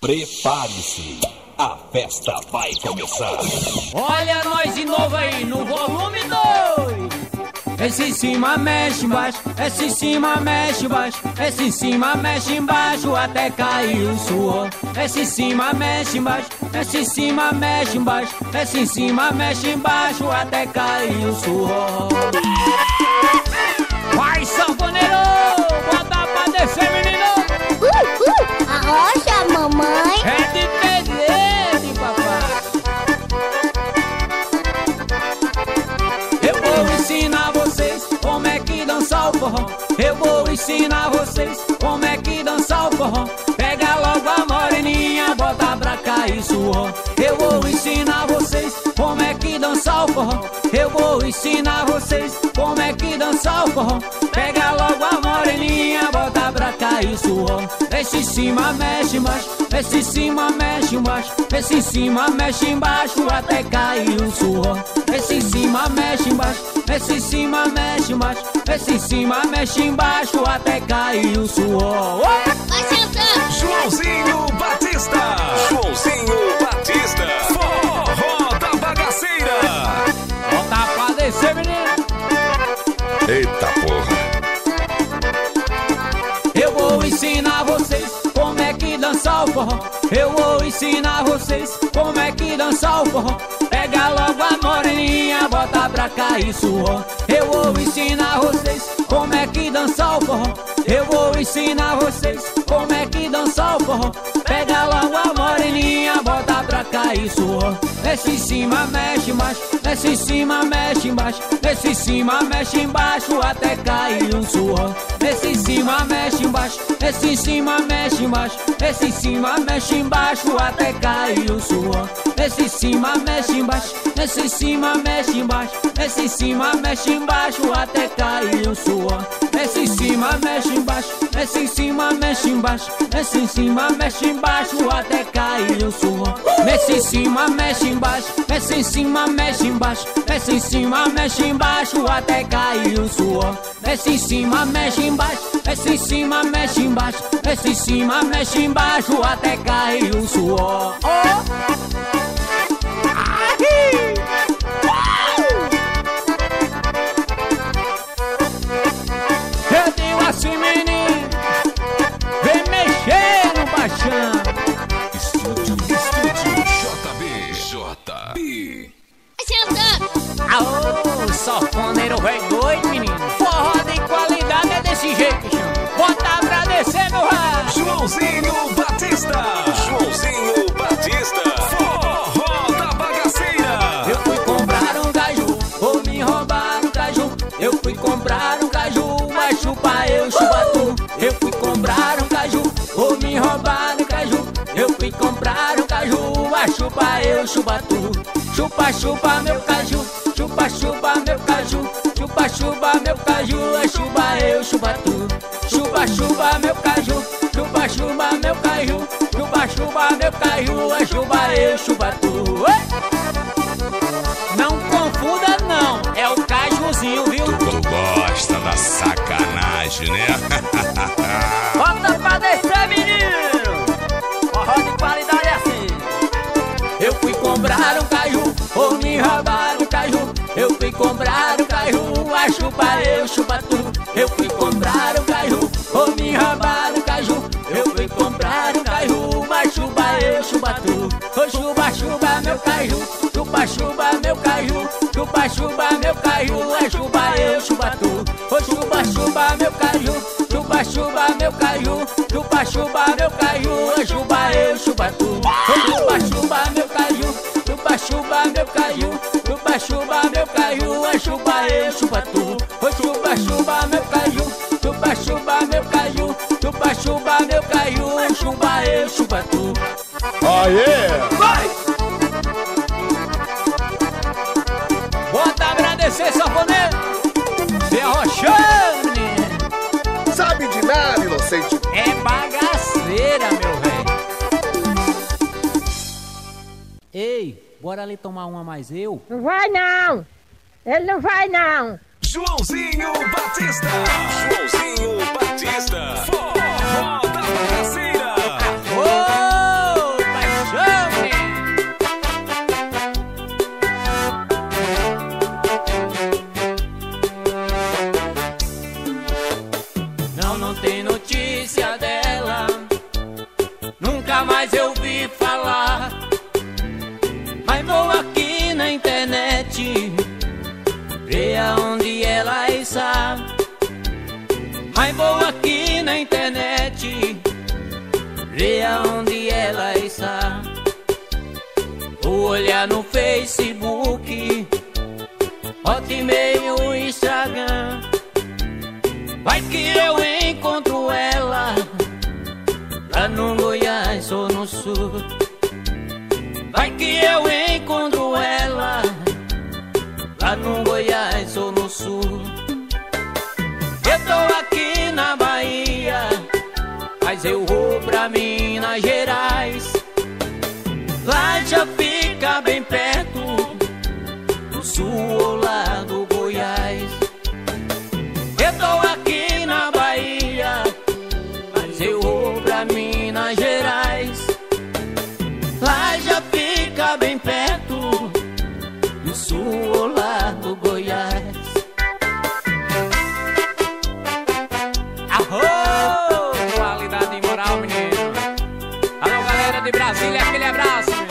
Prepare-se, a festa vai começar. Olha nós de novo aí no volume 2. Esse em cima mexe embaixo, esse em cima mexe embaixo, esse em cima mexe embaixo até cair o suor. Esse em cima mexe embaixo, esse em cima mexe embaixo, esse em cima mexe embaixo até cair o suor. Vai, sanfoneiro, bota pra descer, menino. Arrocha, mamãe. É de presente, papai. Eu vou ensinar vocês como é que dançar o forró. Eu vou ensinar vocês como é que dançar o forró. Pega logo a moreninha, bota pra cair suor. Eu vou ensinar vocês como é que dançar o forró. Eu vou ensinar vocês como é que dançar o forró. Pega logo a moreninha, bota pra cair suor. Esse em cima mexe embaixo, esse em cima mexe embaixo, esse em cima mexe embaixo até cair o suor. Esse em cima mexe embaixo, esse em cima mexe embaixo, esse em cima mexe embaixo até cair o suor. Vai sentando. Joãozinho Batista, Joãozinho Batista, forró da bagaceira. Bota pra descer, menina. Eita porra. Eu vou ensinar vocês como é que dançar o forró. Eu vou ensinar vocês como é que dançar o forró. Pega logo a moreninha, bota pra cair suor. Eu vou ensinar vocês como é que dançar o forró. Eu vou ensinar vocês como é que dançar o forró. Pega logo a moreninha, bota pra cair suor. Esse em cima mexe embaixo, esse em cima mexe embaixo, esse em cima mexe embaixo até cair o suor. Esse em cima mexe embaixo, esse em cima mexe embaixo, esse em cima mexe embaixo até cair o suor. Esse em cima mexe embaixo, esse em cima mexe embaixo, esse em cima mexe embaixo até cair o suor. Esse em cima mexe embaixo, esse em cima mexe embaixo, esse em cima mexe embaixo até cair o suor. Esse em cima mexe embaixo, esse em cima mexe embaixo, esse em cima mexe embaixo até cair o suor. Esse em cima mexe embaixo, esse em cima mexe embaixo, esse em cima mexe embaixo até cair o suor. Eu digo assim, menino, vem mexer no baixão. Estúdio JB. Vai sentando. Aô, sanfoneiro velho doido, menino. Forró de qualidade é desse jeito, chão. Bota pra descer no ar. Joãozinho Batista, Joãozinho Batista, forró da bagaceira. Eu fui comprar um caju, ou me roubaram um caju. Eu fui comprar um caju, mas chupa eu, chupa tu. Eu fui comprar um caju, ou me roubaram um caju. Eu fui comprar um caju, mas chupa eu, chupa tu. Chupa, chupa meu caju, chupa, chupa meu caju. Chupa, chupa meu caju, chupa eu, chupa tu. Chupa, chupa meu caju, chupa, chupa meu caju. Chupa, chupa meu caju, chupa eu, chupa tu. Não confunda não, é o cajuzinho, viu? Tu gosta da sacanagem, né? Bota pra descer, menino! Forró de qualidade é assim. Eu fui comprar um caju, ou me roubaram um caju. Eu fui comprar um caju, a chupa eu, chupa tu. Eu fui comprar um caju, ou me roubaram um caju. Eu fui comprar um caju, a chupa eu, chupa tu. Ô chupa, chupa meu caju, chupa, chupa meu caju. Chupa, chupa meu caju, a chupa eu, chupa tu. Ô chupa, chupa meu caju, chupa, chupa meu caju. Chupa, chupa meu caju, a chupa eu, chupa tu. Ô chupa, chupa meu caju, chupa, chupa meu caju. Chupa, chupa meu caju, a chupa eu, chupa tu. Ô chupa, chupa meu caju, chupa, chupa meu caju. Chupa, chupa meu caju, a chupa eu, chupa tu. Oh yeah! Vai! Bota pra descer, sanfoneiro! Vem arrochando, menino. Sabe de nada, inocente. É bagaceira, meu velho. Ei, bora ali tomar uma mais eu? Não vai não! Ele não vai não! Joãozinho Batista, Joãozinho Batista, forró da bagaceira. Ô, Nunca mais eu vi falar, mas vou aqui na internet ver aonde ela está. Mas vou aqui na internet ver aonde ela está. Vou olhar no Facebook, Hotmail, o Instagram. Vai que eu encontro ela lá no Goiás ou no Sul. Vai que eu encontro ela lá no Goiás ou no Sul. Eu tô aqui na Bahia, mas eu vou pra Minas Gerais. Lá já fica bem perto do Sul ou lá do Goiás. Eu tô aqui na Bahia, mas eu vou pra Minas Gerais. Lá já fica bem perto do Sul ou lá do Goiás. Arro! Qualidade e moral, menino. Alô, galera de Brasília, aquele abraço, menino.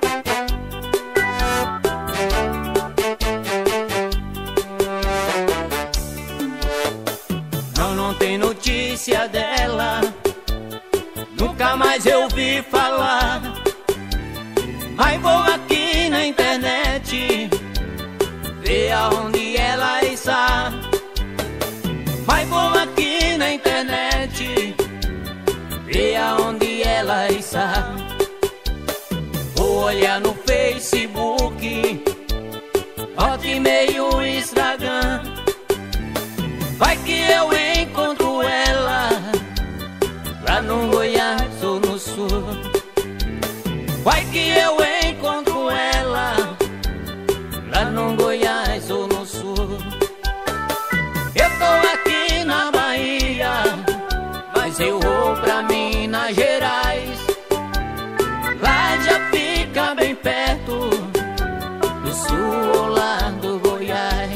Não tem notícia dela, nunca mais eu vi falar. Mas vou aqui na internet ver aonde ela está. Mas vou aqui na internet ver aonde ela está. Vou olhar no Facebook, Hotmail, Instagram. Vai que eu encontro ela lá no Goiás ou no Sul. Vai que eu encontro ela lá no Goiás ou no Sul. Eu tô aqui na Bahia, mas eu vou pra Minas Gerais. Lá já fica bem perto do Sul ou lá do Goiás.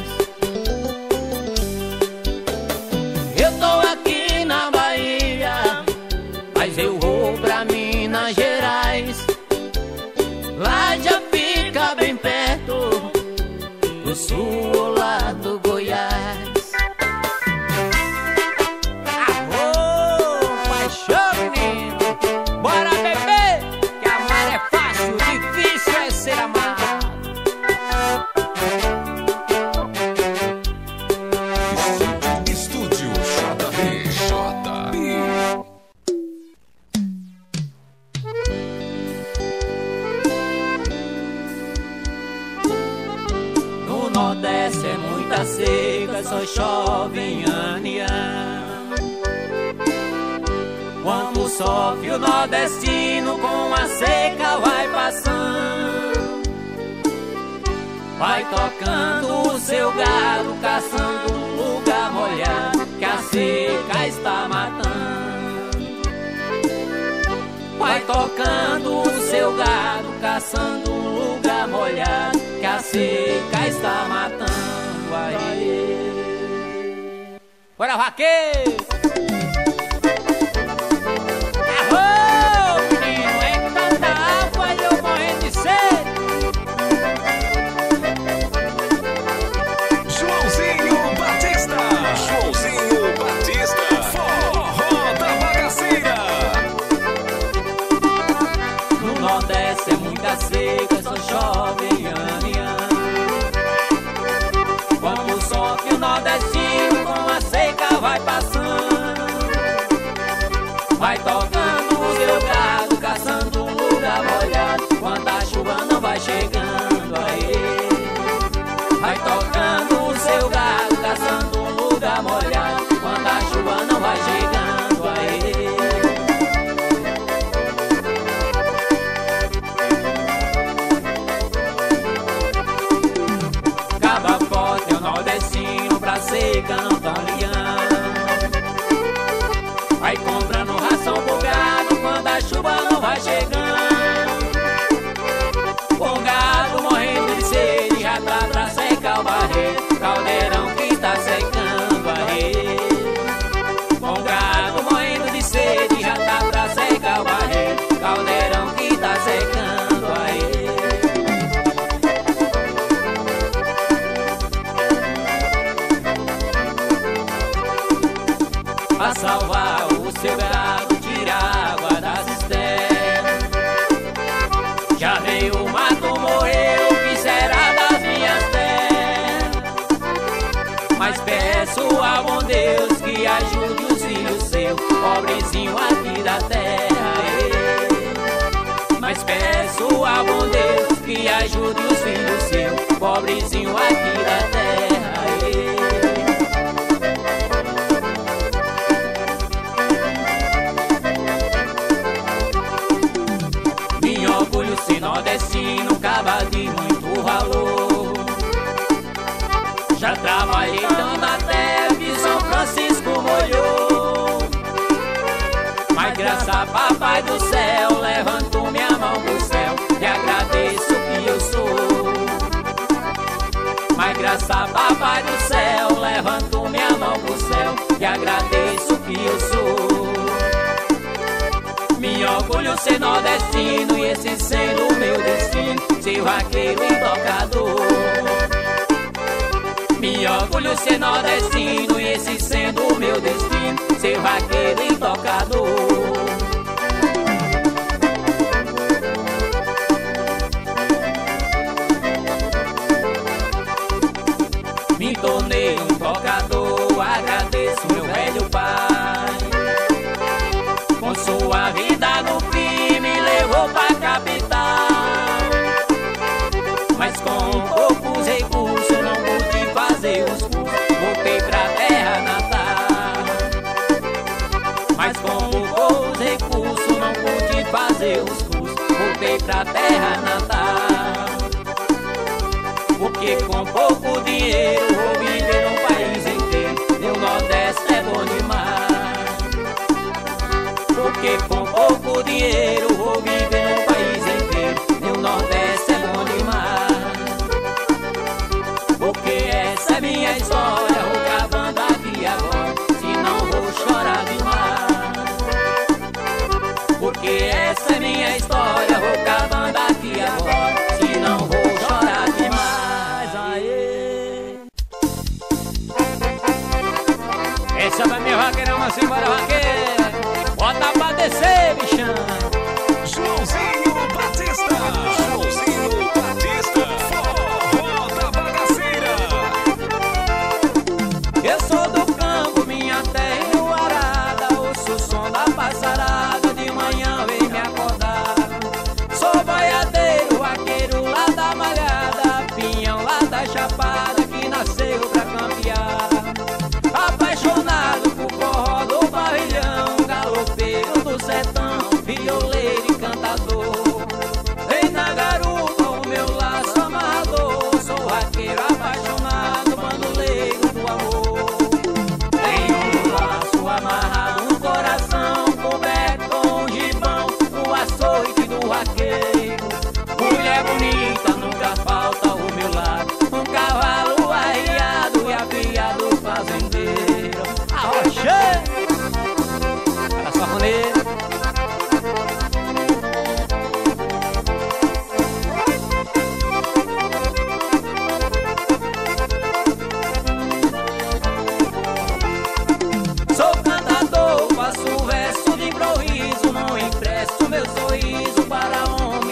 Eu tô aqui na Bahia, mas eu vou pra Minas Gerais. Lá já fica bem perto do Sul ou lá do Goiás. Arro, paixão, menino. Bora beber, que amar é fácil, difícil é ser amado. Estúdio JB. No Nordeste é muita seca, só chove em Aniã. Quando sofre o nordestino com a seca vai passando. Vai tocando o seu gado, caçando um lugar molhado que a seca está matando. Vai tocando o seu gado, caçando um lugar molhado que a seca está matando. Aê. Bora, vaqueiro! Arro, menino, é tanta água e eu morrendo de sede. Joãozinho Batista. Joãozinho Batista. Forró da Bagaceira. No Nordeste é muita seca, só chove em Aniã. Quando sofre o nordestino com a seca vai passando. Vai tocando o seu gado, caçando um lugar molhado quando a chuva não vai chegando. Aê. Vai tocando o seu gado, caçando um lugar molhado quando a chuva não vai chegando. Aê. ao bom Deus que ajude os filhos seus, pobrezinho aqui da terra. Me orgulho ser nordestino, caba de muito valor. Já trabalhei tanto até que São Francisco molhou. Mas graças a papai do céu, levanto minha mão pro céu e agradeço que eu sou. Mas graças a papai do céu, levanto minha mão pro céu e agradeço que eu sou. Me orgulho ser nordestino e esse sendo o meu destino, ser vaqueiro e tocador. Me orgulho ser nordestino e esse sendo o meu destino, ser vaqueiro e tocador. Me tornei um tocador, agradeço meu velho pai. Com sua vida no fim me levou pra capital. Mas com poucos recursos eu não pude fazer os cursos, voltei pra terra natal. Mas com poucos recursos não pude fazer os cursos, voltei pra terra natal. Porque com pouco dinheiro vou viver no país inteiro, meu Nordeste é bom demais. Porque com pouco dinheiro vou viver no país inteiro, meu Nordeste é bom demais. Porque essa é minha história, vou gravando aqui agora, senão vou chorar demais. Porque essa é minha história, vou gravando aqui agora, senão vou chorar demais. Aê! Essa vai minha vaqueirão, assim, bora vaqueira. Bota pra descer, bichão. Joãozinho Batista. Joãozinho Batista. Forró da Bagaceira. Eu sou do campo, minha terra enluarada. Ouço o som da passarada, de manhã vem me acordar. Sou boiadeiro, vaqueiro lá da malhada, pinhão lá da chapada, que nasceu pra campear. Apaixonado por forró do pavilhão, galopeiro do sertão, violeiro e cantador. Vem na garupa o meu laço amarrador, sou vaqueiro apaixonado, bandoleiro do amor. Tenho um laço amarrado no coração, coberto com um gibão, no açoite do vaqueiro. Mulher bonita nunca falta ao meu lado, um cavalo arriado e afiado fazendeiro. Arrochê! Para sua maneira. Sou cantador, faço verso de improviso, não empresto meu sorriso para homem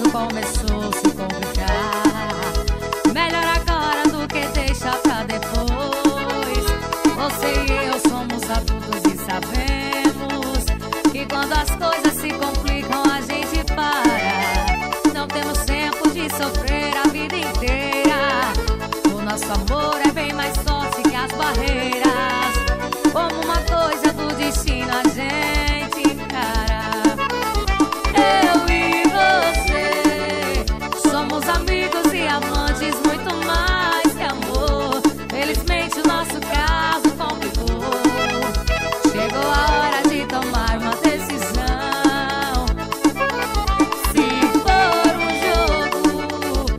tudo começou a se complicar. Melhor agora do que deixar pra depois. Você e eu somos adultos e sabemos que quando as coisas se complicam a gente para. Não temos tempo de sofrer a vida inteira. O nosso amor é bem mais forte que as barreiras. Como uma coisa do destino a gente encara. Eu e você somos amigos e amantes, muito mais que amor. Felizmente o nosso caso complicou. Chegou a hora de tomar uma decisão. Se for um jogo,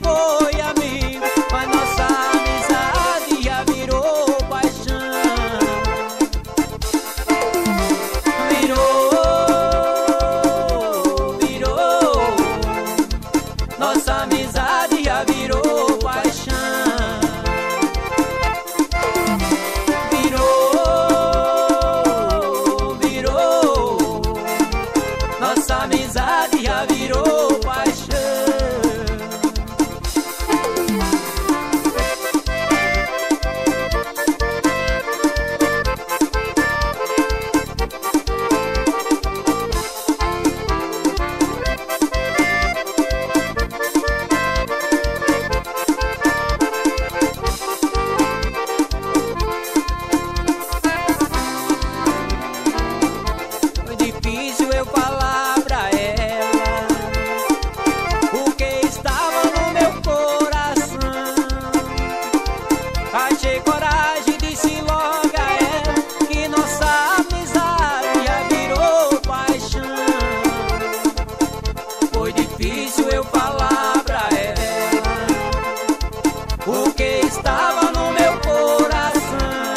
foi amigo, mas nossa amizade já virou paixão. Virou, nossa amizade já virou paixão. Virou, nossa amizade já virou paixão. Foi difícil eu falar pra ela o que estava no meu coração. Achei coragem, disse logo a ela que nossa amizade já virou paixão. Foi difícil eu falar pra ela o que estava no meu coração.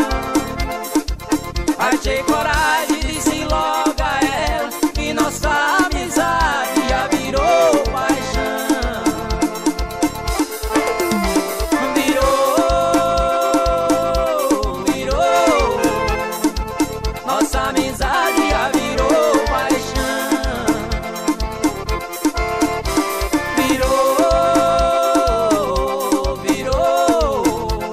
Achei coragem, disse logo a ela que nossa amizade já virou paixão. Virou, nossa amizade já virou paixão. Virou,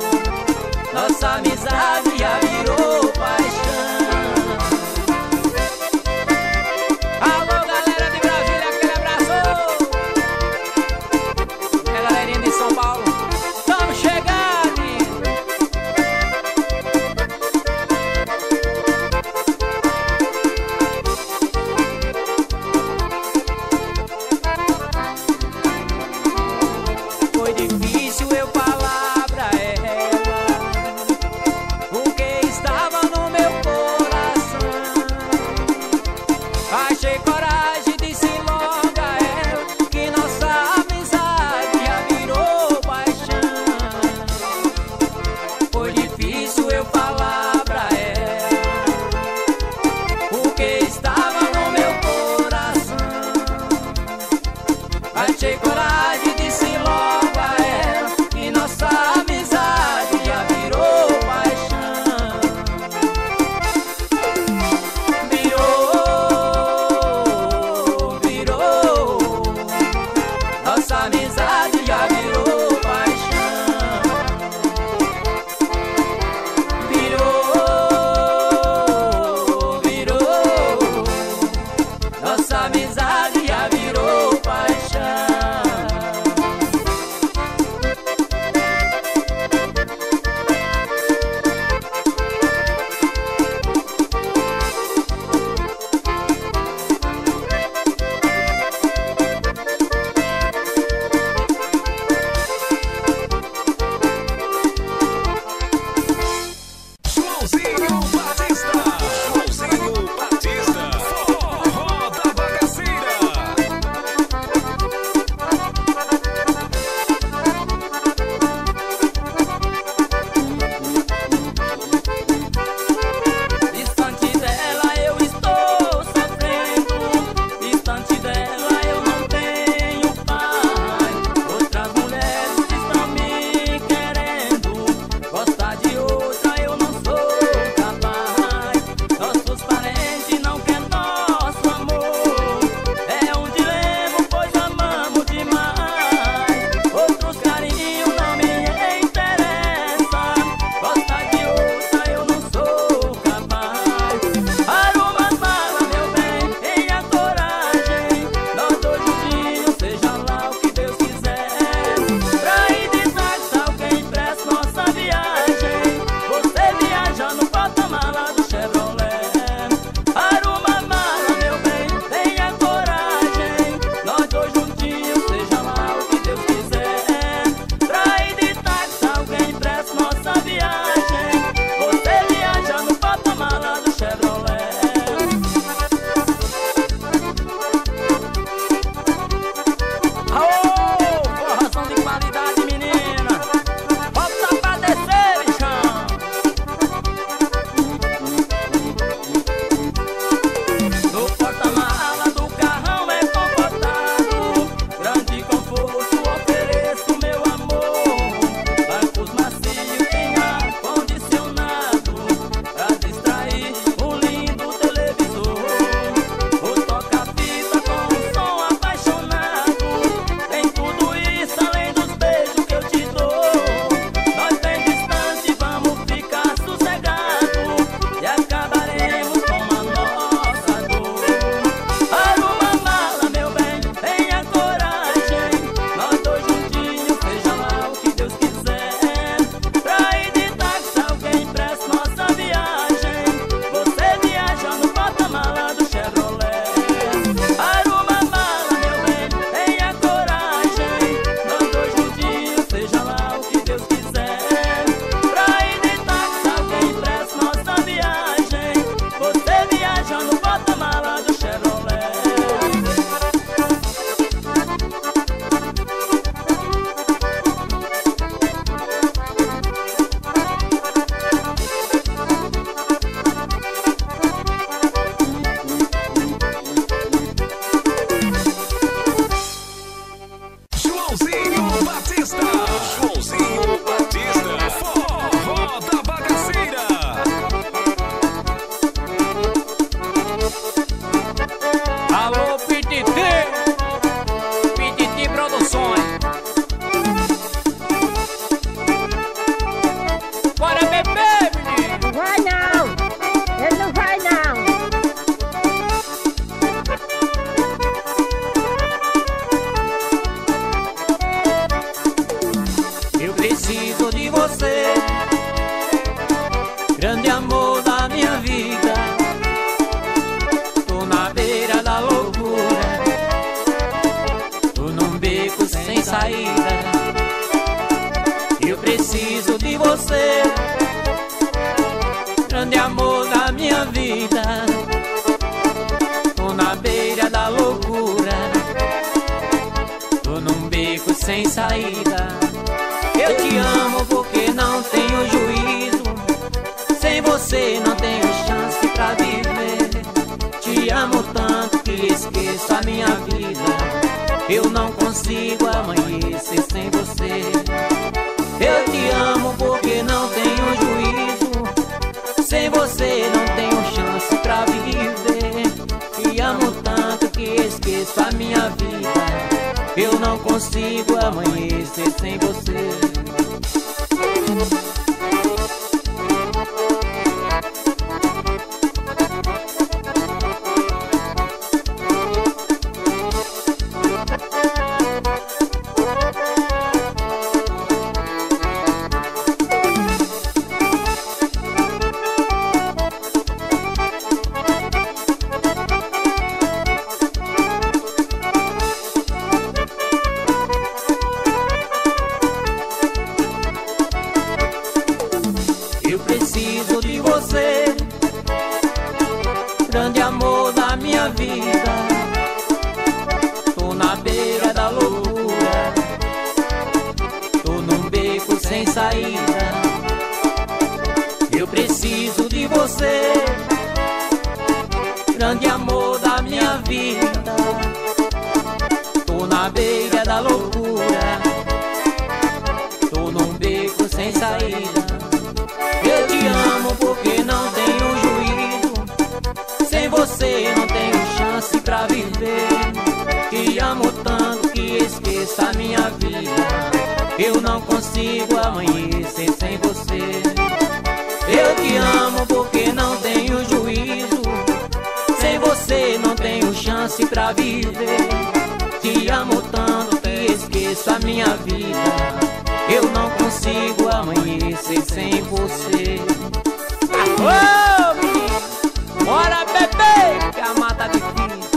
você, grande amor da minha vida. Tô na beira da loucura, tô num beco sem saída. Eu preciso de você, grande amor da minha vida. Tô na beira da loucura, tô num beco sem saída. Eu te amo porque não tenho juízo, sem você não tenho chance pra viver. Te amo tanto que esqueço a minha vida, eu não consigo amanhecer sem você. Eu te amo porque não tenho juízo, sem você não tenho chance pra viver. Te amo tanto que esqueço a minha vida, eu não consigo amanhecer sem você. Eu preciso de você, grande amor da minha vida. Tô na beira da loucura, tô num beco sem saída. Eu preciso de você, grande amor da minha vida. Tô na beira da loucura, tô num beco sem saída. Eu te amo porque não tenho juízo, sem você não tenho chance pra viver. Te amo tanto que esqueço a minha vida, eu não consigo amanhecer sem você. Eu te amo porque não tenho juízo, sem você não tenho chance pra viver. Te amo tanto que esqueço a minha vida, eu não consigo amanhecer sem você. Alô, menino, bora beber, que a mata é difícil.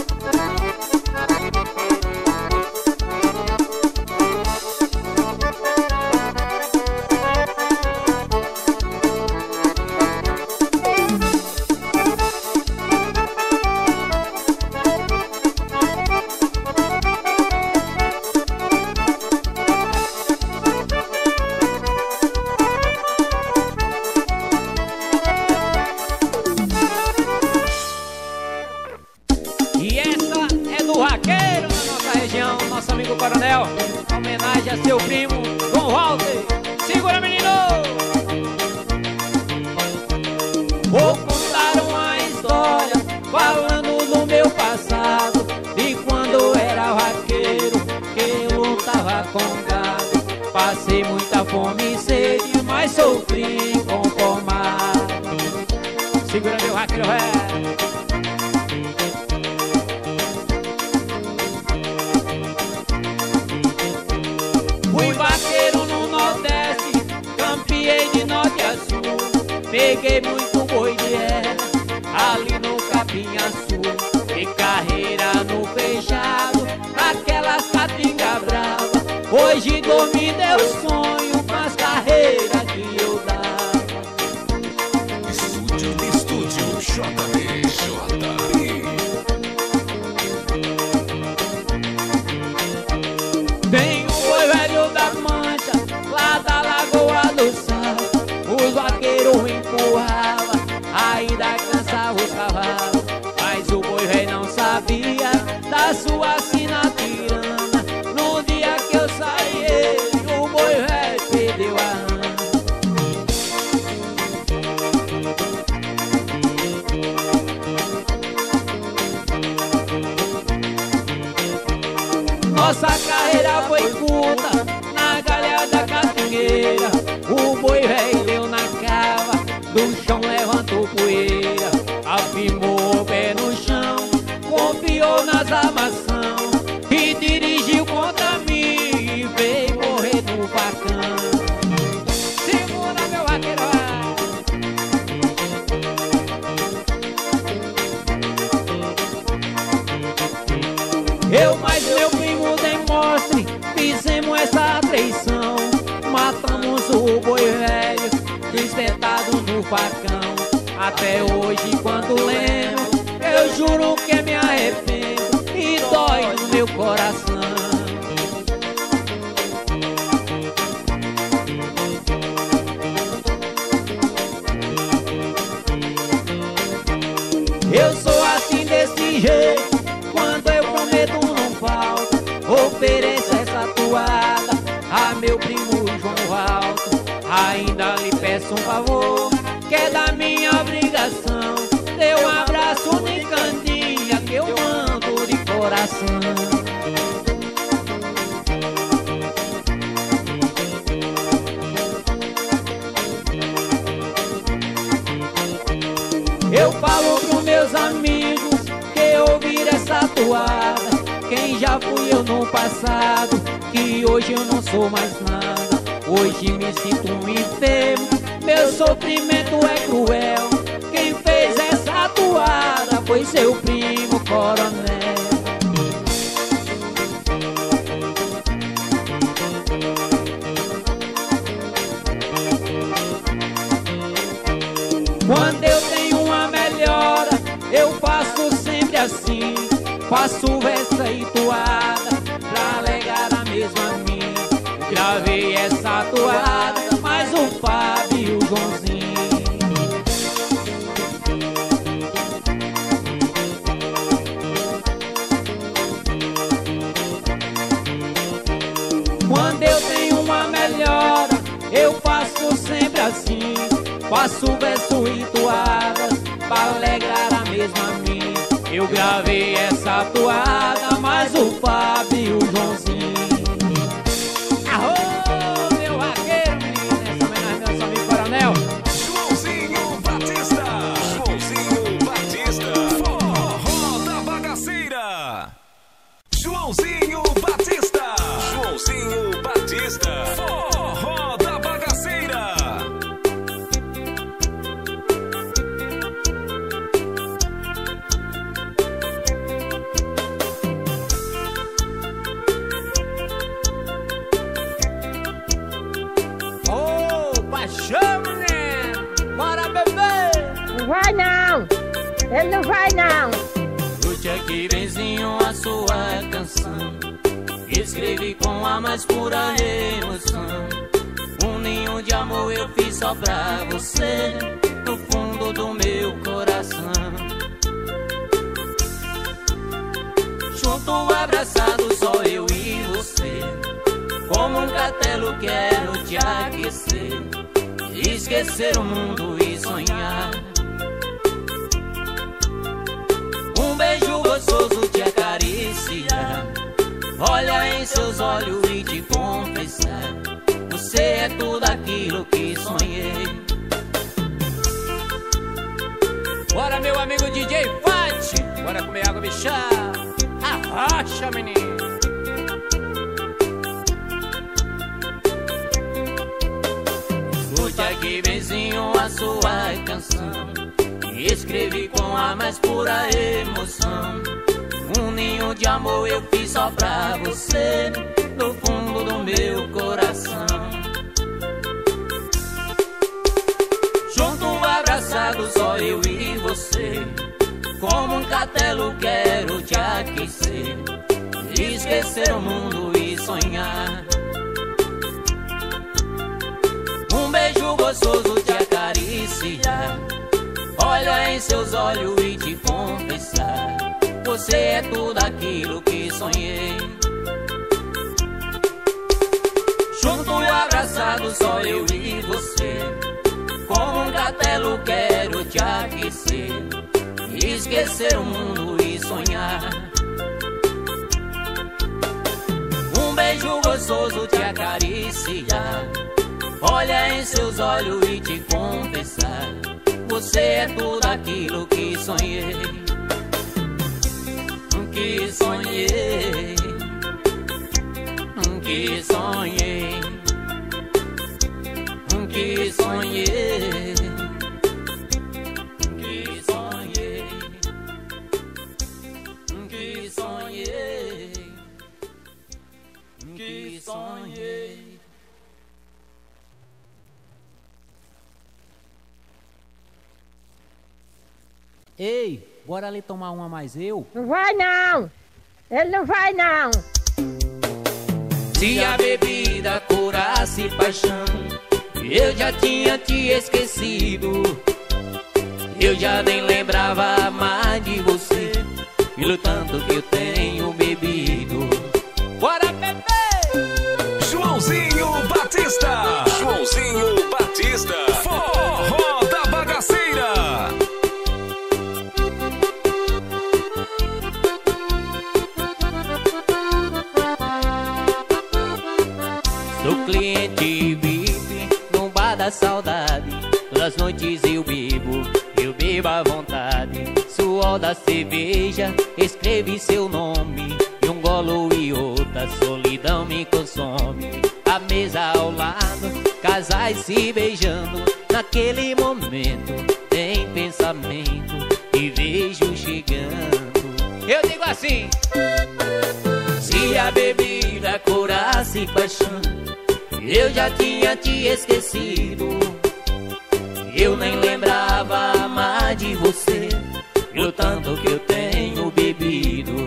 E essa é do vaqueiro da nossa região, nosso amigo Coronel. Homenagem a seu primo, Dom Walter. Segura, menino! Vou contar uma história falando do meu passado, de quando eu era vaqueiro, que eu lutava com gado. Passei muita fome e sede, mas sofri inconformado. Segura, meu vaqueiro, Fui vaqueiro no Nordeste, campeei de norte a sul. Peguei muito boi de ela, ali no Capinhaçu. De carreira no fechado, naquelas caatinga brava. Hoje dormi deu sonho com as carreiras que eu dava. Estúdio JB. Tem o boi velho da Mancha, lá da Lagoa do Sal. Os vaqueiros empurravam, ainda cansava os cavalos. Mas o boi velho não sabia da sua sina tirana. No dia que eu saí, o boi velho do boi velho, espetado no facão. Até hoje quando lembro, eu juro que me arrependo e dói no meu coração. Eu sou assim desse jeito, quando eu prometo não falto. Ofereço essa toada a meu primo João Alto. Ainda lhe peço um favor, que é da minha obrigação. Dê um abraço de Candinha, que eu mando de coração. Eu falo pros meus amigos que ouvir essa toada. Quem já fui eu no passado, que hoje eu não sou mais nada. Hoje me sinto um enfermo, meu sofrimento é cruel. Quem fez essa toada foi seu primo coronel. Quando eu tenho uma melhora, eu faço sempre assim. Faço essa e toada pra alegar a mesma mim. Gravei essa toada, mais o Fábio e o Joãozinho. Quando eu tenho uma melhora, eu faço sempre assim. Faço verso e toadas pra alegrar a mesma mim. Eu gravei essa toada, mais o Fábio e o Joãozinho. Arô, meu vaqueiro, menino, essa homenagem ao nosso amigo coronel. Joãozinho Batista. Joãozinho Batista. Forró da Bagaceira. Joãozinho Batista. Joãozinho Batista. Forró da Bagaceira. Chama, né? Bora beber! Não vai não! Ele não vai não! Escute aqui, benzinho, a sua canção. Escrevi com a mais pura emoção. Um ninho de amor eu fiz só pra você, no fundo do meu coração. Junto, abraçado, só eu e você. Como um catelo quero te aquecer, esquecer o mundo e sonhar. Um beijo gostoso te acariciar, olha em seus olhos e te confessar. Você é tudo aquilo que sonhei. Bora, meu amigo DJ Fati, bora comer água, bichá. Arrocha, menino. Escute aqui, benzinho, a sua canção. Escrevi com a mais pura emoção. Um ninho de amor eu fiz só pra você, no fundo do meu coração. Junto, abraçado, só eu e você. Como um catelo quero te aquecer, esquecer o mundo e sonhar. Um beijo gostoso te acariciar, olha em seus olhos e te confessar. Você é tudo aquilo que sonhei. Junto e abraçado, só eu e você. Como um catelo quero te aquecer, esquecer o mundo e sonhar. Um beijo gostoso te acariciar, olha em seus olhos e te confessar. Você é tudo aquilo que sonhei. Que sonhei, que sonhei, que sonhei, que sonhei, que sonhei, que sonhei. Ei, bora ali tomar uma mais eu? Não vai não! Ele não vai não! Se a bebida curasse paixão, eu já tinha te esquecido. Eu já nem lembrava mais de você, pelo tanto que eu tenho bebido. Bora beber! Joãozinho Batista! Joãozinho Batista! Forró da Bagaceira! Sou cliente VIP num bar da saudade. Todas as noites eu bebo à vontade. Suor da cerveja, escrevi seu nome. E um golo e outra solidão me consome. A mesa ao lado, casais se beijando. Naquele momento, em pensamento, te vejo chegando. Eu digo assim: se a bebida curasse paixão, eu já tinha te esquecido. Eu nem lembrava mais de você, pelo tanto que eu tenho bebido.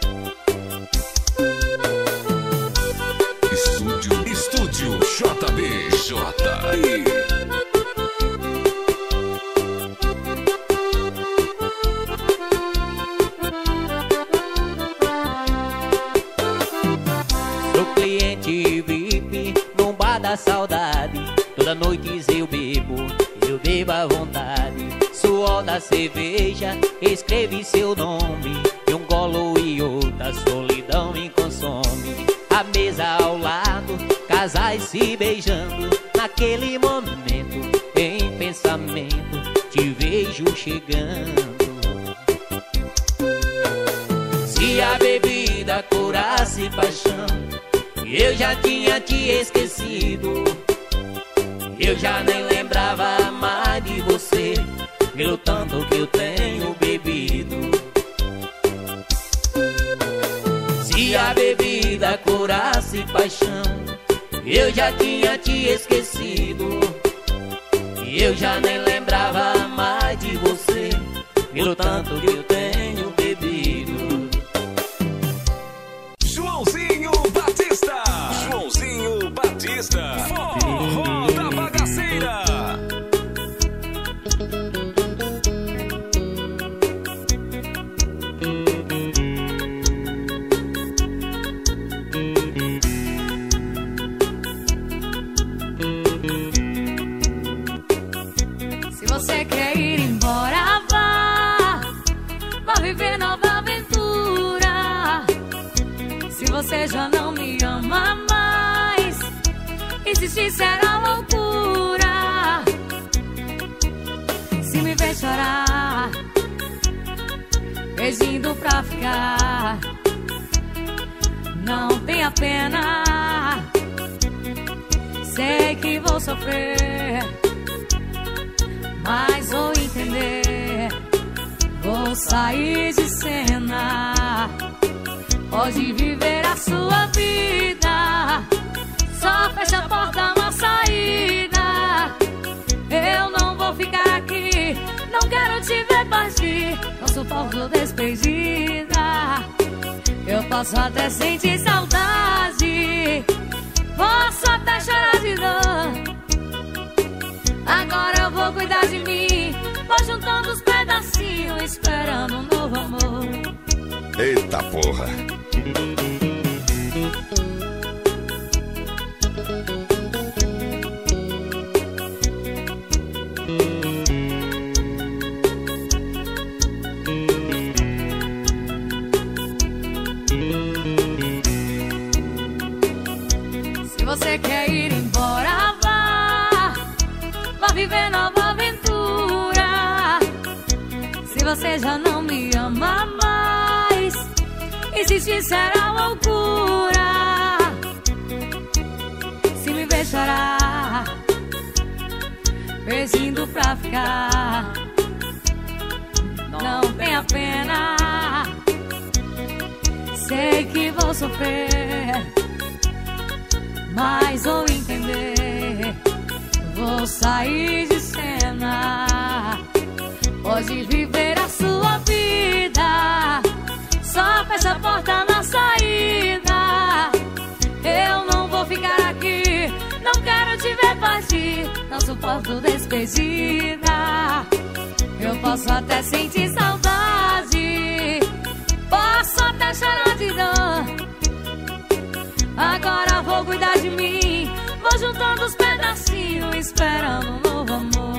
Estúdio JB. Sou cliente VIP num bar da saudade. Toda noite eu bebo à vontade. Suor da cerveja, escrevi seu nome. E um golo e outra solidão me consome. A mesa ao lado, casais se beijando. Naquele momento, em pensamento, te vejo chegando. Se a bebida curasse paixão, eu já tinha te esquecido. Eu já nem lembrava mais de você, pelo tanto que eu tenho bebido. Se a bebida curasse paixão, eu já tinha te esquecido. Eu já nem lembrava mais de você, pelo tanto que eu tenho bebido. Joãozinho Batista! Joãozinho Batista! Forró da Bagaceira! Se você quer ir embora, vá viver nova aventura. Se você já não me ama mais, insistir será loucura. Se me ver chorar, pedindo pra ficar, não tenha pena. Sei que vou sofrer, mas vou entender. Vou sair de cena. Pode viver a sua vida, só fecha a porta na saída. Eu não vou ficar aqui, não quero te ver partir. Não suporto despedida. Eu posso até sentir saudade, posso até chorar de dor. Agora eu vou cuidar de mim, vou juntando os pedacinhos, esperando um novo amor. Eita porra! Se você quer ir embora, vá viver nova aventura. Se você já não me ama mais, insistir será loucura. Se me ver chorar, pedindo pra ficar, não tenha pena. Sei que vou sofrer, mas vou entender. Vou sair de cena. Pode viver a sua ver partir, não suporto despedida. Eu posso até sentir saudade, posso até chorar de dor. Agora vou cuidar de mim, vou juntando os pedacinhos, esperando um novo amor.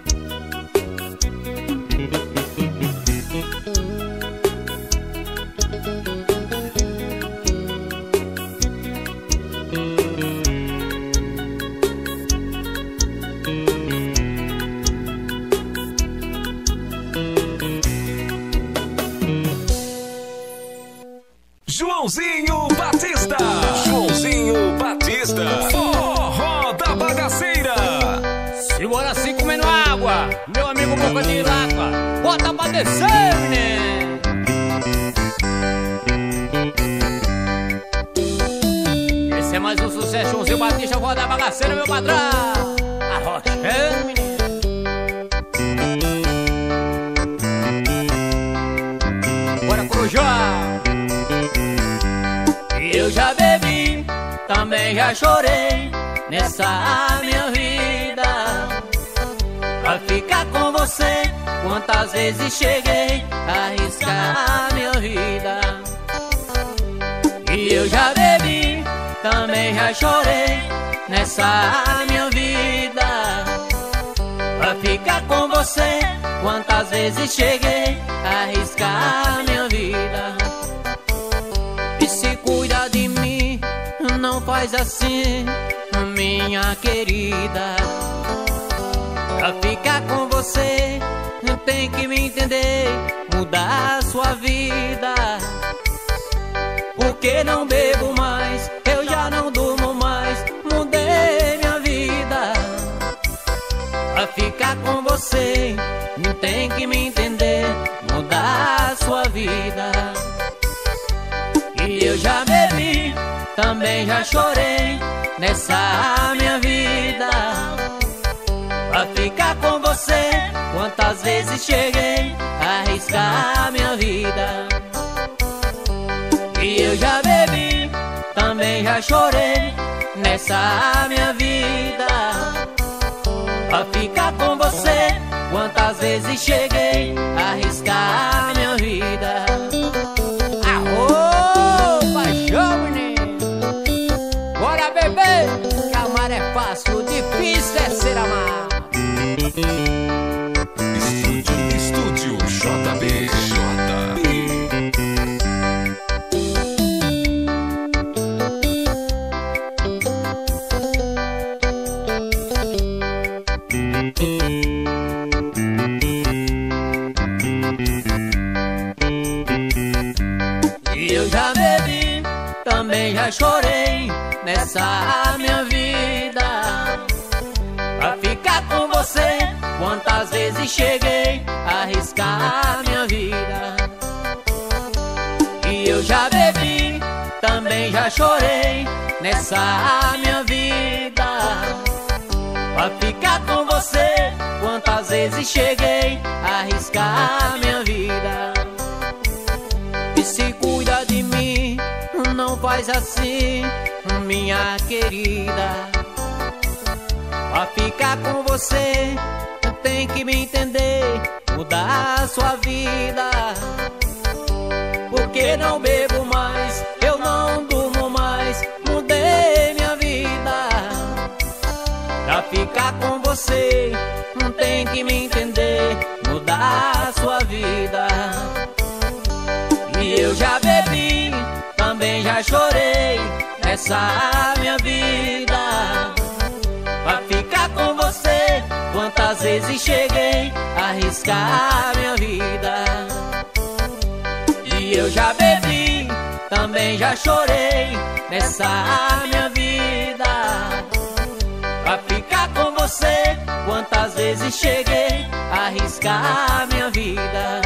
Joãozinho Batista. Joãozinho Batista. Forró da Bagaceira. Segura assim comendo água, meu amigo boca de lapa. Bota pra descer, menino. Esse é mais um sucesso, Joãozinho Batista, Forró da Bagaceira, meu padrão. Arrochando, menino. Bora, Corujá. Eu já bebi, também já chorei nessa minha vida. Pra ficar com você, quantas vezes cheguei a arriscar minha vida. E eu já bebi, também já chorei nessa minha vida. Pra ficar com você, quantas vezes cheguei a arriscar minha vida. E se cuida de mim, não faz assim, minha querida. Pra ficar com você, tem que me entender, mudar a sua vida. Porque não bebo mais, eu já não durmo mais, mudei minha vida. Pra ficar com você, tem que me entender, mudar a sua vida. E eu já bebi, também já chorei nessa minha vida. Pra ficar com você, quantas vezes cheguei a arriscar minha vida. E eu já bebi, também já chorei nessa minha vida. Pra ficar com você, quantas vezes cheguei a arriscar minha vida. Bora beber, que amar é fácil, difícil é ser amado. Estúdio JB. E eu já bebi, também já chorei nessa minha vida. Pra ficar com você, quantas vezes cheguei a arriscar minha vida. E eu já bebi, também já chorei nessa minha vida. Pra ficar com você, quantas vezes cheguei a arriscar minha vida. E se cuida de mim, não faz assim, minha querida. Pra ficar com você, tem que me entender, mudar a sua vida. Porque não bebo mais, eu não durmo mais, mudei minha vida. Pra ficar com você, tem que me entender, mudar a sua vida. E eu já bebi, também já chorei nessa minha vida. Pra ficar com você, quantas vezes cheguei a arriscar minha vida. E eu já bebi, também já chorei nessa minha vida. Pra ficar com você, quantas vezes cheguei a arriscar minha vida.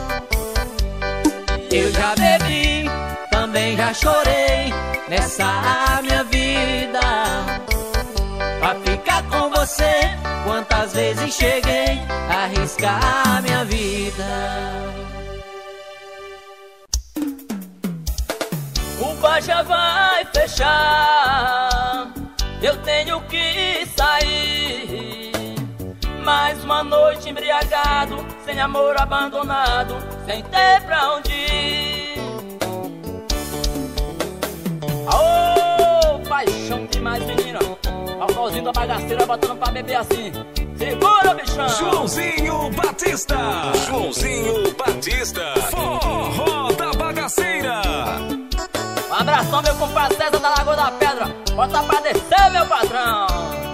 Eu já bebi, também já chorei nessa minha vida. Pra ficar com você, quantas vezes cheguei a arriscar minha vida. O bar já vai fechar, eu tenho que sair. uma noite embriagado, sem amor abandonado, sem ter pra onde ir. Aô, paixão demais, menina. Alcoolzinho da bagaceira botando pra beber assim. Segura, bichão! Joãozinho Batista! Joãozinho Batista! Forró da Bagaceira! Um abração, meu compadre César da Lagoa da Pedra. Bota pra descer, meu patrão!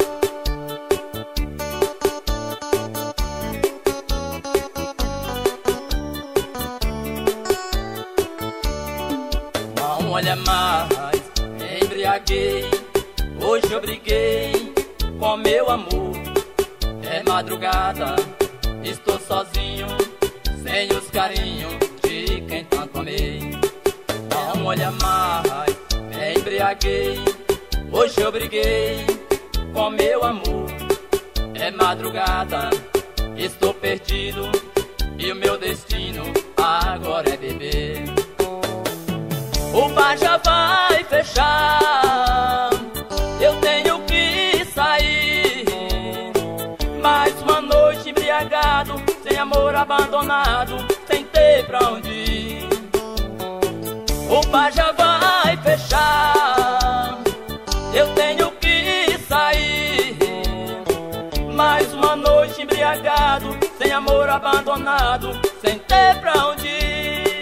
Não olha mais, embriaguei. Hoje eu briguei com meu amor. É madrugada, estou sozinho, sem os carinhos de quem tanto amei. Não olha mais, me embriaguei. Hoje eu briguei com meu amor. É madrugada, estou perdido, e o meu destino agora é beber. O bar já vai fechar, eu tenho que sair. Mais uma noite embriagado, sem amor abandonado, sem ter pra onde ir. O bar já vai fechar, eu tenho que sair. Mais uma noite embriagado, sem amor abandonado, sem ter pra onde ir.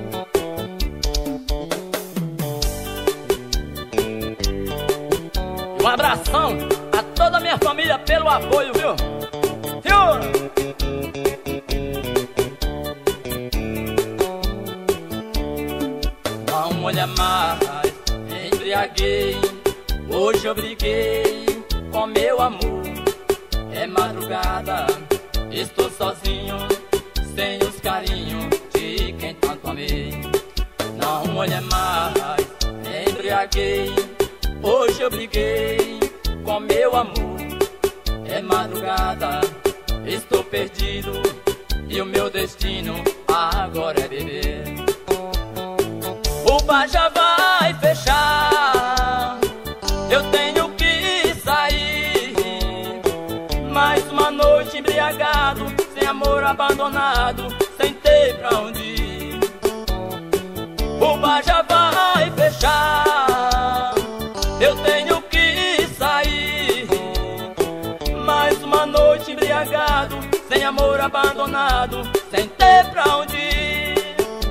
Um abração a toda a minha família pelo apoio, viu? Não olha mais, embriaguei. Hoje eu briguei com meu amor. É madrugada, estou sozinho, sem os carinhos de quem tanto amei. Não olha mais, embriaguei. Hoje eu briguei com meu amor. É madrugada, estou perdido, e o meu destino agora é beber. O bar já vai fechar, eu tenho que sair. Mais uma noite embriagado, sem amor abandonado, sem ter pra onde ir. O bar já vai fechar, eu tenho que sair. Mais uma noite embriagado, sem amor abandonado, sem ter pra onde ir.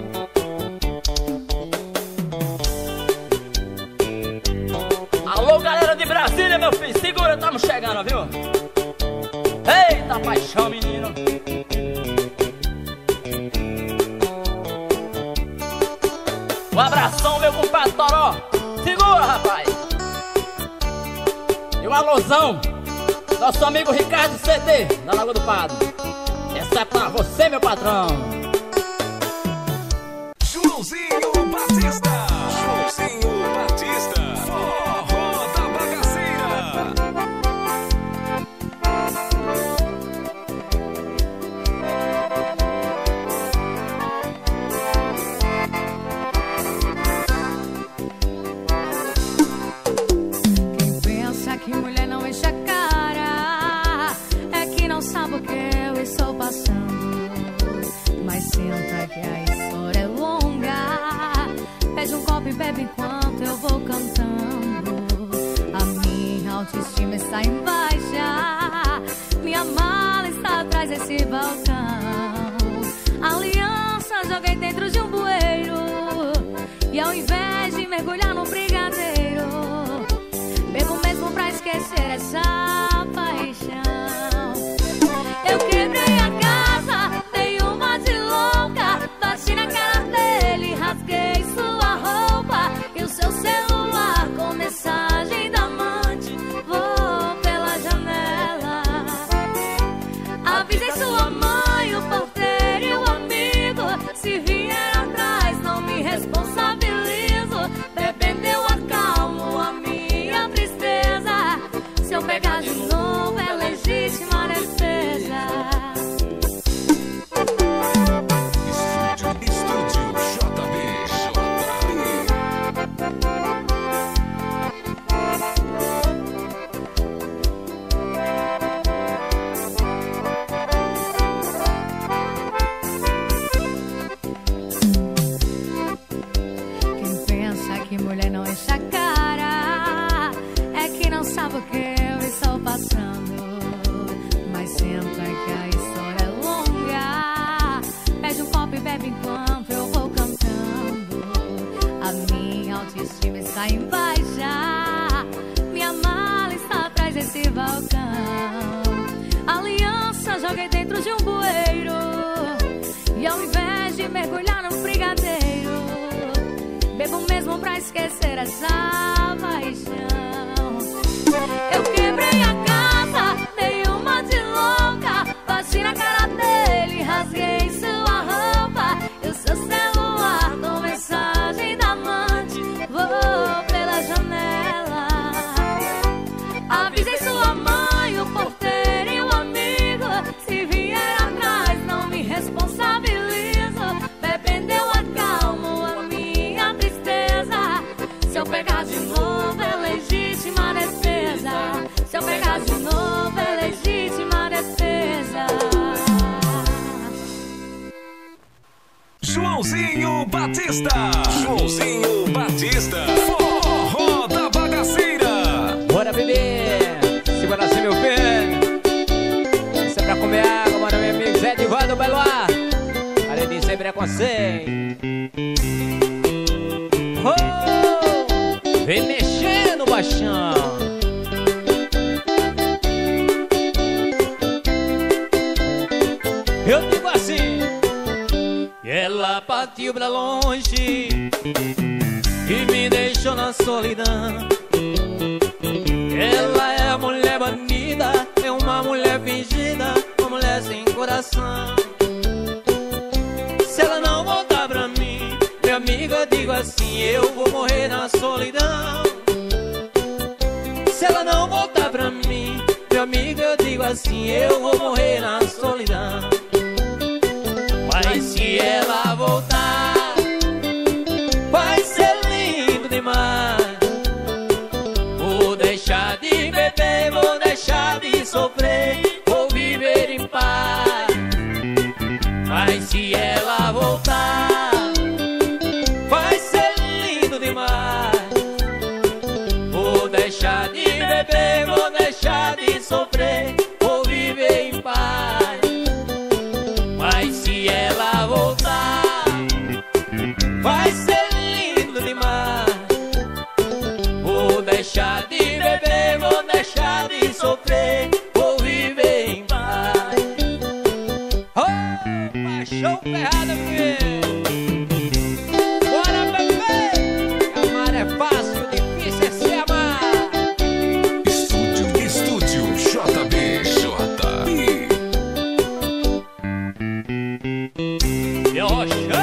Alô, galera de Brasília, meu filho, segura, estamos chegando, viu? Eita paixão, menino. Um abração, meu compadre Toró. Segura, rapaz. E um alôzão, nosso amigo Ricardo CD, da Lagoa do Padre. Essa é pra você, meu patrão. Joãozinho Batista! Joãozinho Batista! Forró da Bagaceira! Quem pensa que mulher não enche a cara é que não sabe o que eu estou passando. Mas senta que a história é longa. Pede um copo e bebe enquanto eu vou cantando. A minha autoestima está em baixa, minha mala está atrás desse balcão. A aliança joguei dentro de um bueiro, e ao invés de mergulhar no brigadeiro, bebo mesmo pra esquecer essa paixão. Eu quebrei a casa, dei uma de louca, bati na cara dele, rasguei sua roupa e o seu celular com mensagem da amante. Vou pela janela, avisei sua mãe, o porteiro e o amigo. Se vier atrás, não me responsabilizo. Bebendo eu acalmo a minha tristeza. Se eu pegar de novo, é legítima defesa. Estúdio JB. joguei dentro de um bueiro, e ao invés de mergulhar no brigadeiro, bebo mesmo pra esquecer essa paixão. Eu quebrei a casa, dei uma de louca, bati na cara dele, rasguei sua roupa. E o seu celular com mensagem da amante, vou pela janela. Avisei sua mãe, o porteiro e o amigo, se vier atrás não me responsabilizo. Bebendo eu acalmo a minha tristeza. Se eu pegar de novo é legítima defesa. Se eu pegar de novo é legítima defesa. Joãozinho Batista. Joãozinho Batista. Forró da Bagaceira. Bora, bebê. Segura assim, meu filho. Isso é pra comer água, mano, meu amigo Zé Divaldo Beloar. Paredinho sem preconceito. Oh, vem mexendo, baixão. Eu digo assim: ela partiu pra longe e me deixou na solidão. Ela é a mulher bandida, é uma mulher fingida, uma mulher sem coração. Se ela não voltar pra mim, meu amigo, eu digo assim, eu vou morrer na solidão. Se ela não voltar pra mim, meu amigo, eu digo assim, eu vou morrer na solidão. Mas se ela voltar, vai ser lindo demais. Vou deixar de beber, vou deixar de sofrer, vou viver em paz. Mas se ela voltar, vai ser lindo demais. Vou deixar de beber, vou deixar de sofrer, vou viver em paz. Mas se ela voltar, vai ser lindo demais. Vou deixar de beber, vou deixar de sofrer, vou viver em paz. Oh, paixão ferrada, filho. Bora, bebê. Amar é fácil, difícil é se amar. Estúdio JB. Meu roxão.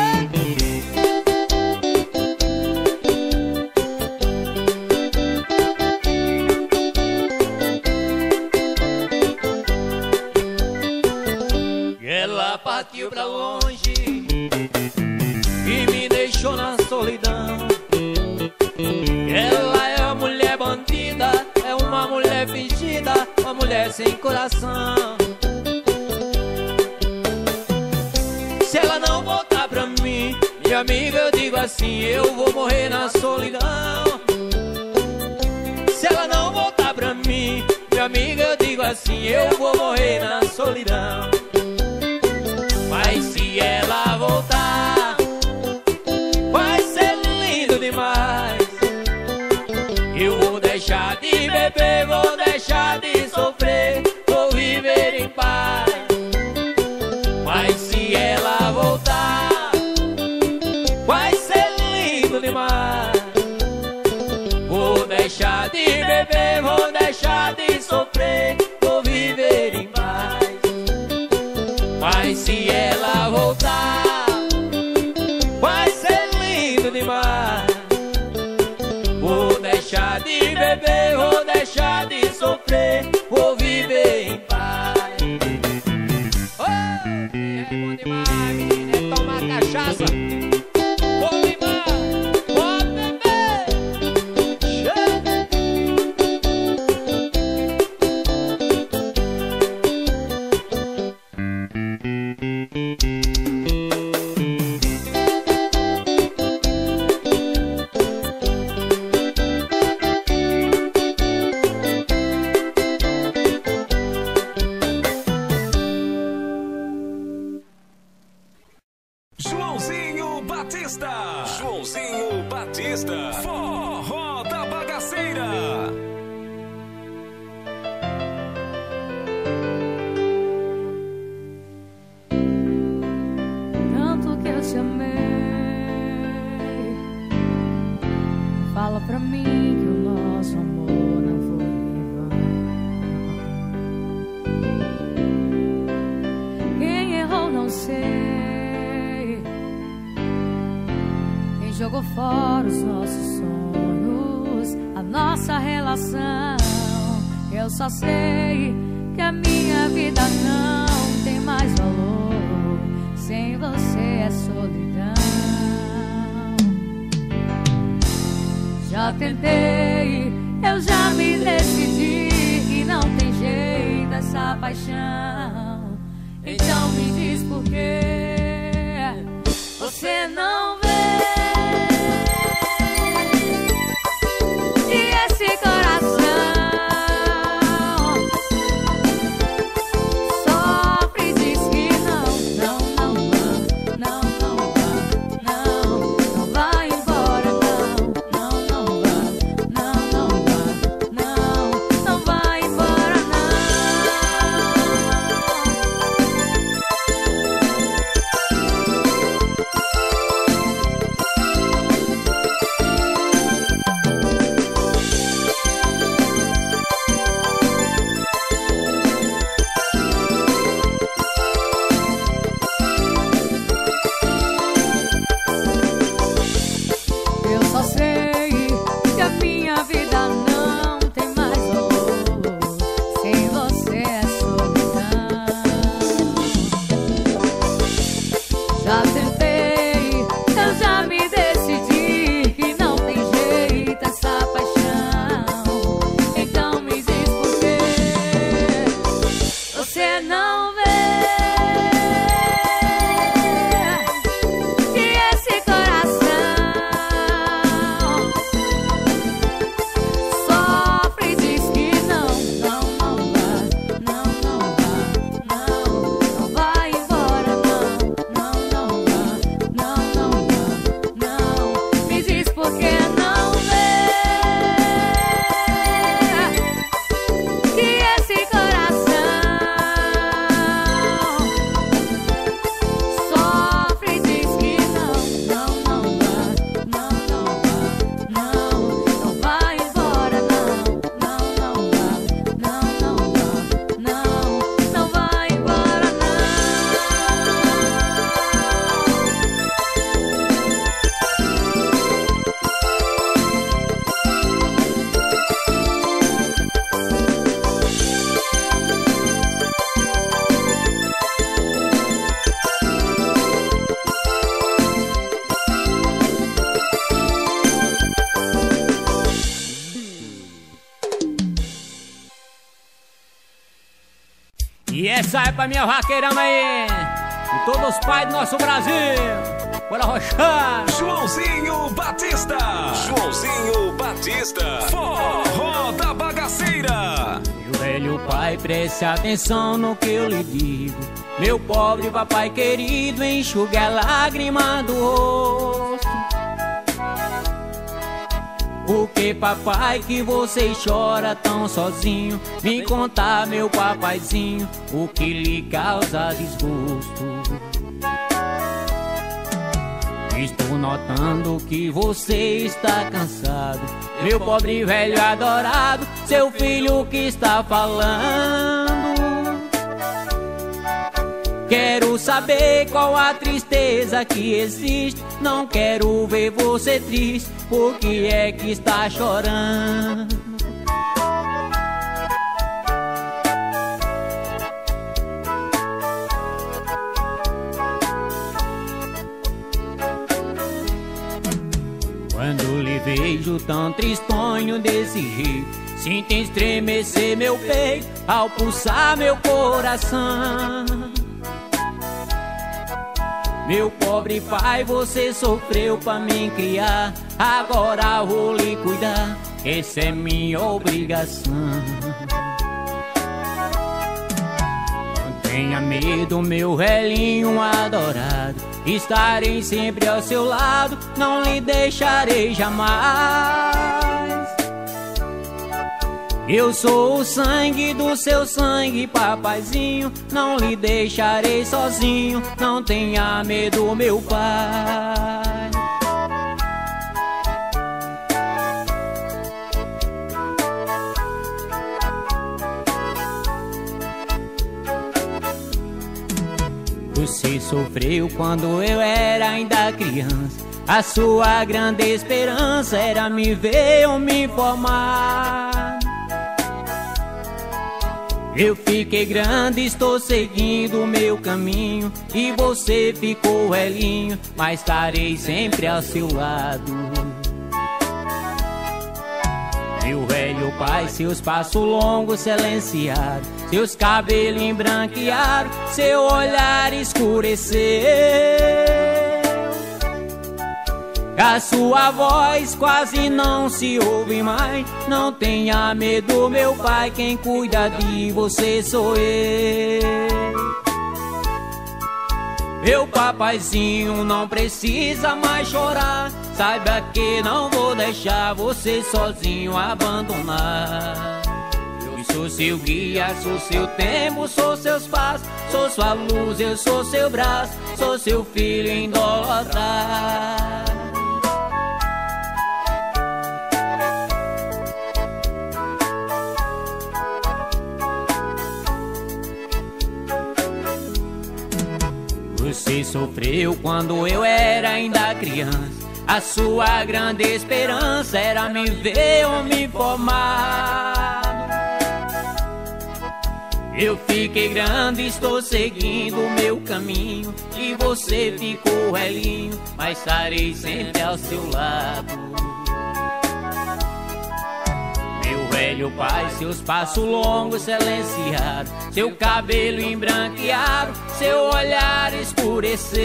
Ela partiu pra longe e me deixou na solidão. Ela é uma mulher bandida, é uma mulher fingida, uma mulher sem coração. Se ela não voltar pra mim, minha amiga, eu digo assim, eu vou morrer na solidão. Se ela não voltar pra mim, minha amiga, eu digo assim, eu vou morrer na solidão. Mas se ela voltar, vai ser lindo demais. Eu vou deixar de beber, vou deixar de sofrer, vou viver em paz. Mas se ela voltar, vai ser lindo demais. Vou deixar de beber, vou deixar de sofrer, vou viver em paz. Mas se ela voltar, vai ser lindo demais. Vou deixar de beber, vou deixar de sofrer, vou viver em paz. Oh, é bom demais, menina, é tomar cachaça. Bom demais, pode beber. Chega. Joãozinho Batista. Joãozinho Batista. Forró da Bagaceira. jogo fora os nossos sonhos, a nossa relação. Eu só sei que a minha vida não tem mais valor. Sem você é solidão. Já tentei, eu já me decidi que não tem jeito essa paixão. Então me diz por que você não vê que esse coração sofre e diz que não vai embora, não vai embora, não. Eu só sei que a minha vida não tem mais valor. Sem você é solidão. Já tentei, eu já me decidi que não tem jeito essa paixão. Então me diz por que você não vê que esse coração sofre e diz que não vai embora, não. Me diz por que não vê que esse coração sofre e diz que não vai embora, não vai embora, não. E essa é pra minha vaqueirama aí, e todos os pais do nosso Brasil. Bora roxar. Joãozinho Batista. Joãozinho Batista. Forró da Bagaceira. Meu velho pai, preste atenção no que eu lhe digo. Meu pobre papai querido, enxugue a lágrima do rosto. Por que, papai, que você chora tão sozinho? Me conta, meu papaizinho, o que lhe causa desgosto. Estou notando que você está cansado. Meu pobre velho adorado, seu filho que está falando. Quero saber qual a tristeza que existe. Não quero ver você triste. Por que é que está chorando? Quando lhe vejo tão tristonho desse jeito, sinto estremecer meu peito ao pulsar meu coração. Meu pobre pai, você sofreu pra me criar. Agora vou lhe cuidar, essa é minha obrigação. Não tenha medo, meu velhinho adorado. Estarei sempre ao seu lado, não lhe deixarei jamais. Eu sou o sangue do seu sangue, papaizinho. Não lhe deixarei sozinho, não tenha medo, meu pai. Você sofreu quando eu era ainda criança. A sua grande esperança era me ver ou me informar. Eu fiquei grande, estou seguindo o meu caminho, e você ficou velhinho, mas estarei sempre ao seu lado. Meu velho pai, seus passos longos silenciaram, seus cabelos embranquearam, seu olhar escureceu. A sua voz quase não se ouve mais. Não tenha medo, meu pai, quem cuida de você sou eu. Meu papaizinho, não precisa mais chorar. Saiba que não vou deixar você sozinho abandonar. Eu sou seu guia, sou seu tempo, sou seus passos, sou sua luz, eu sou seu braço, sou seu filho idolatrado. Você sofreu quando eu era ainda criança. A sua grande esperança era me ver ou me formar. Eu fiquei grande, estou seguindo o meu caminho, e você ficou velhinho, mas estarei sempre ao seu lado. Meu velho pai, seus passos longos silenciaram, seu cabelo embranqueado, seu olhar escureceu.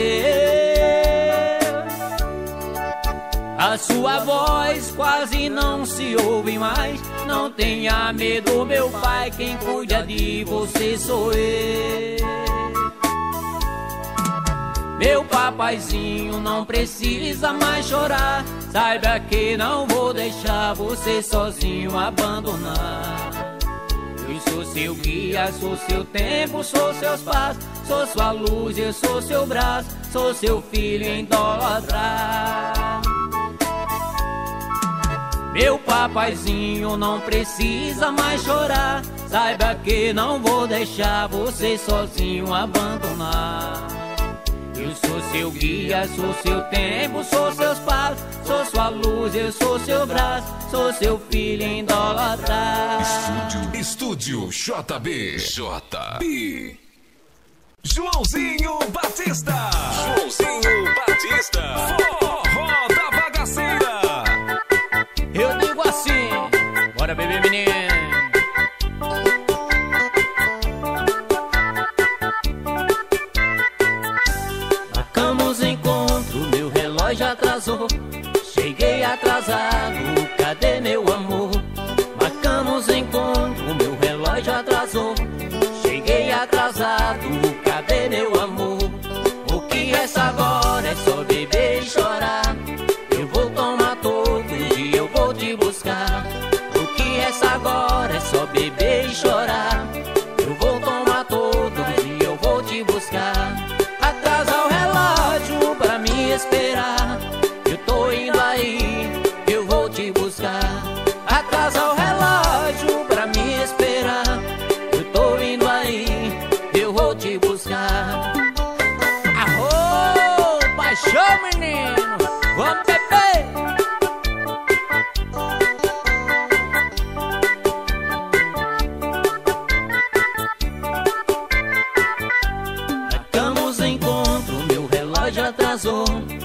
A sua voz quase não se ouve mais. Não tenha medo, meu pai, quem cuida de você sou eu. Meu papaizinho, não precisa mais chorar. Saiba que não vou deixar você sozinho abandonar. Eu sou seu guia, sou seu tempo, sou seus passos, sou sua luz, eu sou seu braço, sou seu filho idolatrado. Meu papaizinho, não precisa mais chorar. Saiba que não vou deixar você sozinho abandonar. Eu sou seu guia, sou seu tempo, sou seus passos, sou sua luz, eu sou seu braço, sou seu filho idolatrado. Estúdio JB. Joãozinho Batista. Joãozinho Batista. Forró da Bagaceira. Eu digo assim, bora beber, menino. Marcamos encontro, meu relógio atrasou. Cheguei atrasado, cadê meu amor? Marcamos encontro, meu relógio atrasou. Cheguei atrasado, cadê meu amor? O que resta agora é só beber e chorar. Eu vou tomar todo dia, eu vou te buscar. O que resta agora é só beber e chorar. Eu vou tomar todo dia, eu vou te buscar. Atrasa o relógio pra me esperar. Eu tô indo aí, eu vou te buscar. Atrasa o relógio pra me esperar. Eu tô indo aí, eu vou te buscar. Arô, paixão, menino, vamos beber. Marcamos encontro, meu relógio atrasou.